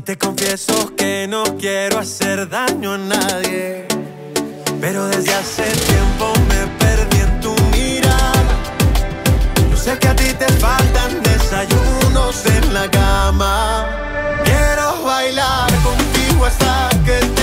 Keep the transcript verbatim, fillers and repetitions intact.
te confieso que no quiero hacer daño a nadie, pero desde hace tiempo me perdí en tu mirada. Yo sé que a ti te faltan desayunos en la cama. Quiero bailar contigo hasta que te